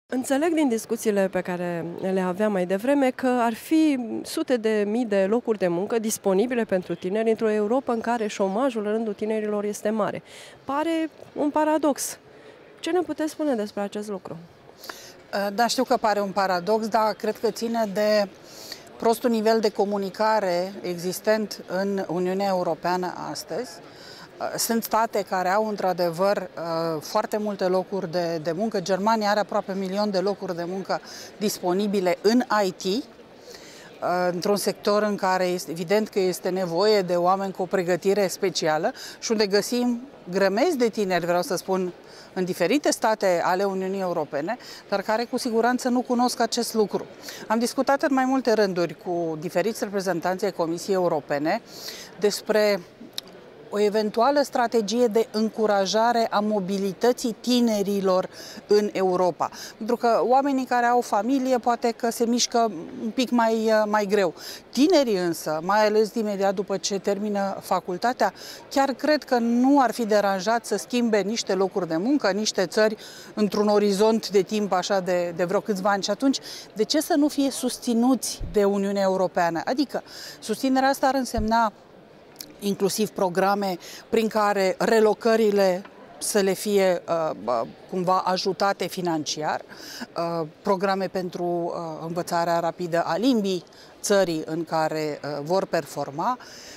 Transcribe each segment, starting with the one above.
Înțeleg din discuțiile pe care le aveam mai devreme că ar fi sute de mii de locuri de muncă disponibile pentru tineri într-o Europă în care șomajul în rândul tinerilor este mare. Pare un paradox. Ce ne puteți spune despre acest lucru? Da, știu că pare un paradox, dar cred că ține de prostul nivel de comunicare existent în Uniunea Europeană astăzi. Sunt state care au într-adevăr foarte multe locuri de muncă. Germania are aproape 1 milion de locuri de muncă disponibile în IT, într-un sector în care este evident că este nevoie de oameni cu o pregătire specială și unde găsim grămezi de tineri, vreau să spun, în diferite state ale Uniunii Europene, dar care cu siguranță nu cunosc acest lucru. Am discutat în mai multe rânduri cu diferiți reprezentanți ai Comisiei Europene despre o eventuală strategie de încurajare a mobilității tinerilor în Europa. Pentru că oamenii care au familie poate că se mișcă un pic mai greu. Tinerii însă, mai ales imediat după ce termină facultatea, chiar cred că nu ar fi deranjat să schimbe niște locuri de muncă, niște țări într-un orizont de timp așa de vreo câțiva ani. Și atunci, de ce să nu fie susținuți de Uniunea Europeană? Adică, susținerea asta ar însemna inclusiv programe prin care relocările să le fie cumva ajutate financiar, programe pentru învățarea rapidă a limbii țării în care vor performa.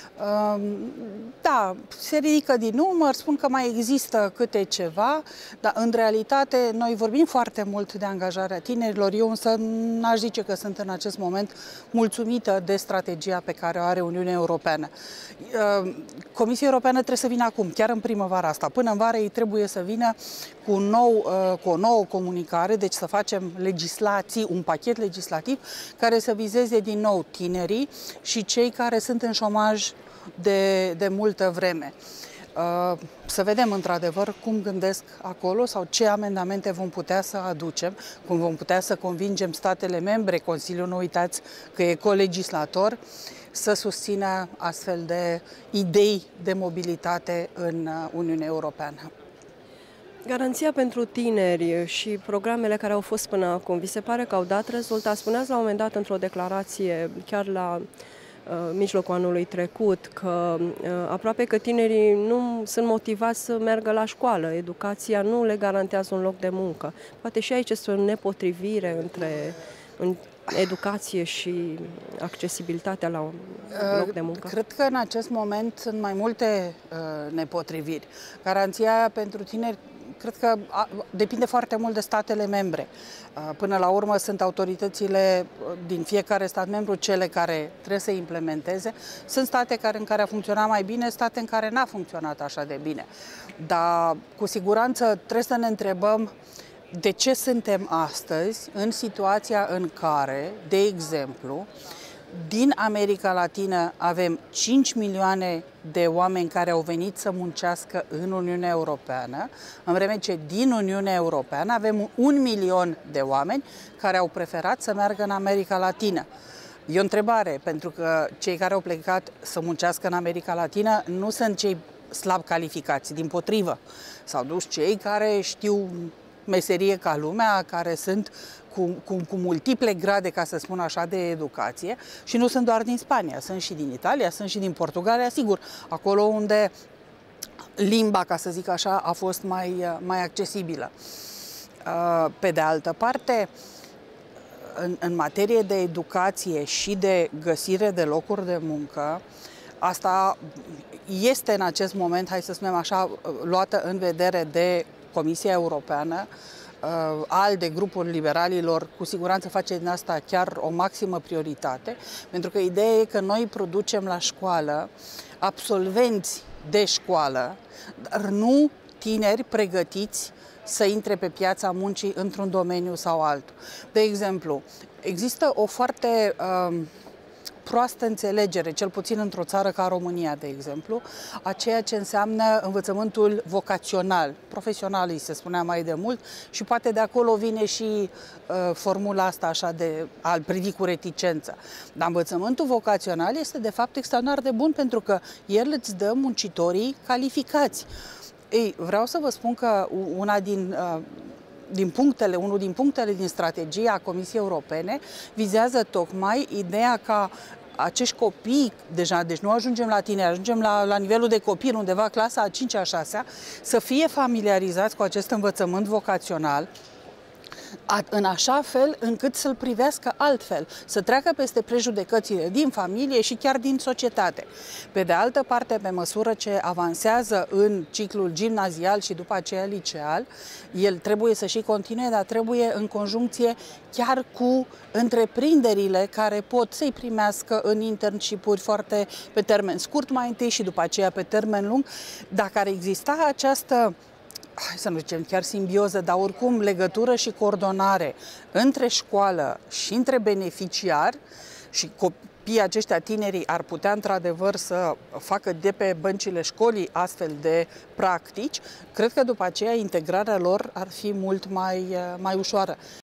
Da, se ridică din număr, spun că mai există câte ceva, dar în realitate noi vorbim foarte mult de angajarea tinerilor. Eu însă n-aș zice că sunt în acest moment mulțumită de strategia pe care o are Uniunea Europeană. Comisia Europeană trebuie să vină acum, chiar în primăvara asta. Până în vară ei trebuie să vină cu o nouă comunicare, deci să facem legislații, un pachet legislativ care să vizeze din nou tinerii și cei care sunt în șomaj de multă vreme. Să vedem într-adevăr cum gândesc acolo sau ce amendamente vom putea să aducem, cum vom putea să convingem statele membre, Consiliul, nu uitați că e colegislator, să susțină astfel de idei de mobilitate în Uniunea Europeană. Garanția pentru tineri și programele care au fost până acum, vi se pare că au dat rezultat? Spuneați la un moment dat într-o declarație, chiar la mijlocul anului trecut, că aproape că tinerii nu sunt motivați să meargă la școală. Educația nu le garantează un loc de muncă. Poate și aici este o nepotrivire între educație și accesibilitatea la un loc de muncă? Cred că în acest moment sunt mai multe nepotriviri. Garanția pentru tineri cred că depinde foarte mult de statele membre. Până la urmă sunt autoritățile din fiecare stat membru cele care trebuie să implementeze. Sunt state în care a funcționat mai bine, state în care n-a funcționat așa de bine. Dar cu siguranță trebuie să ne întrebăm de ce suntem astăzi în situația în care, de exemplu, din America Latină avem 5 milioane de oameni care au venit să muncească în Uniunea Europeană, în vreme ce din Uniunea Europeană avem 1 milion de oameni care au preferat să meargă în America Latină. E o întrebare, pentru că cei care au plecat să muncească în America Latină nu sunt cei slab calificați, dimpotrivă. S-au dus cei care știu meserie ca lumea, care sunt cu multiple grade, ca să spun așa, de educație și nu sunt doar din Spania, sunt și din Italia, sunt și din Portugalia, sigur, acolo unde limba, ca să zic așa, a fost mai accesibilă. Pe de altă parte, în materie de educație și de găsire de locuri de muncă, asta este în acest moment, hai să spunem așa, luată în vedere de Comisia Europeană. ALDE, grupul liberalilor, cu siguranță face din asta chiar o maximă prioritate, pentru că ideea e că noi producem la școală absolvenți de școală, dar nu tineri pregătiți să intre pe piața muncii într-un domeniu sau altul. De exemplu, există o foarte proastă înțelegere, cel puțin într-o țară ca România, de exemplu, a ceea ce înseamnă învățământul vocațional, profesional, îi se spunea mai de mult, și poate de acolo vine și formula asta așa al privi cu reticență. Dar învățământul vocațional este de fapt extraordinar de bun pentru că el îți dă muncitorii calificați. Ei, vreau să vă spun că una din unul din punctele din strategia Comisiei Europene vizează tocmai ideea ca acești copii, deja, deci nu ajungem la tineri, ajungem la nivelul de copil, undeva clasa a 5-a, 6-a, să fie familiarizați cu acest învățământ vocațional, în așa fel încât să-l privească altfel, să treacă peste prejudecățile din familie și chiar din societate. Pe de altă parte, pe măsură ce avansează în ciclul gimnazial și după aceea liceal, el trebuie să și continue, dar trebuie în conjuncție chiar cu întreprinderile care pot să-i primească în internship-uri foarte pe termen scurt mai întâi și după aceea pe termen lung. Dacă ar exista această, hai să nu zicem chiar simbioză, dar oricum legătură și coordonare între școală și între beneficiari, și copiii aceștia, tinerii, ar putea într-adevăr să facă de pe băncile școlii astfel de practici, cred că după aceea integrarea lor ar fi mult mai ușoară.